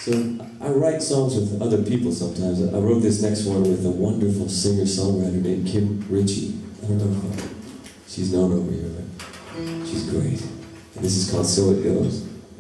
So I write songs with other people sometimes. I wrote this next one with a wonderful singer-songwriter named Kim Ritchie. I don't know if she's known over here, but she's great. And this is called So It Goes.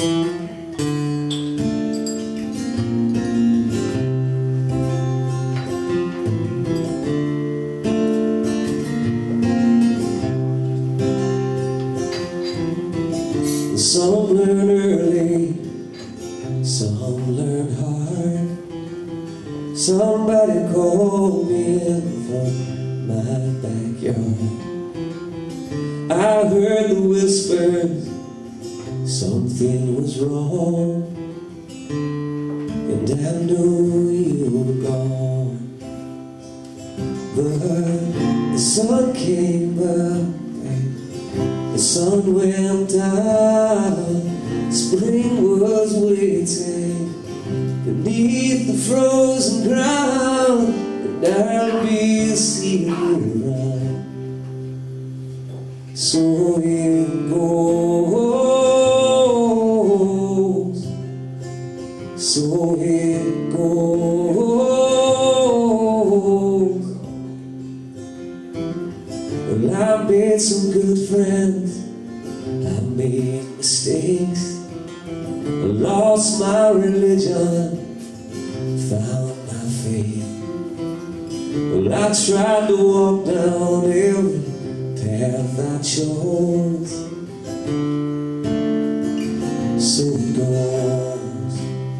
Some learn early, some learn hard. Somebody called me in from my backyard. I heard the whispers, something was wrong, and I knew you were gone. But the sun came up, the sun went down, spring was waiting beneath the frozen ground, and I'll be seeing you around. So it goes, so it goes. Well, I made some good friends, I made mistakes, I lost my religion, found my faith. Well, I tried to walk down every path I chose. So it goes.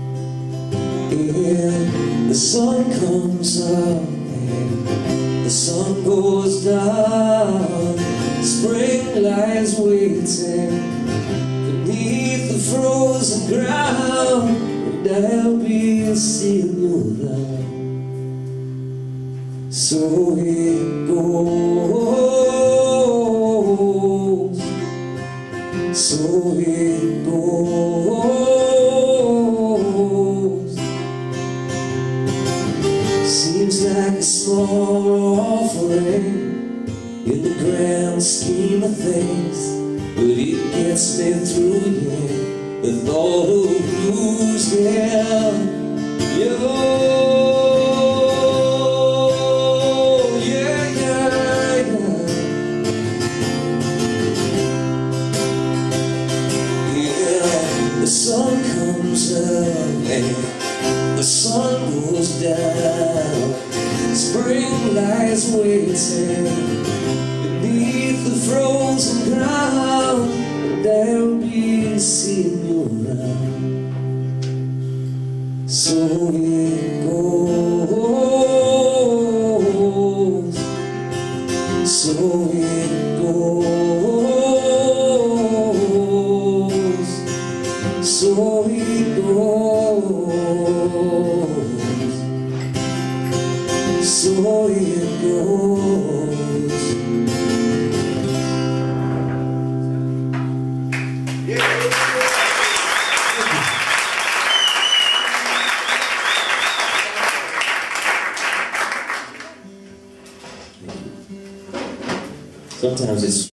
Yeah, the sun comes up, the sun goes down, spring lies waiting beneath the frozen ground, and I'll be seeing you around. So it goes, so it goes. Seems like a small offering in the grand scheme of things, but it gets me through, yeah, the thought of losing you. Yeah, yeah, yeah. Yeah, the sun comes up and the sun goes down, spring lies waiting beneath the frozen ground, and I'll be seeing you around. So it goes, so it goes, so it goes, so it goes. Sometimes it's